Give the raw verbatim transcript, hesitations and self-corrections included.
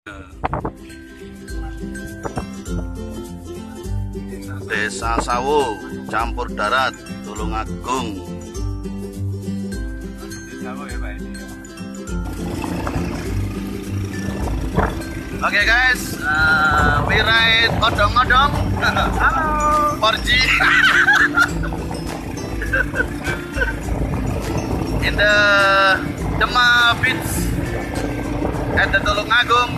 Desa Sawo, campur darat, Tulungagung. Oke okay guys, uh, we ride odong-odong. Halo, four G. In the Dema Beach at the Tulungagung.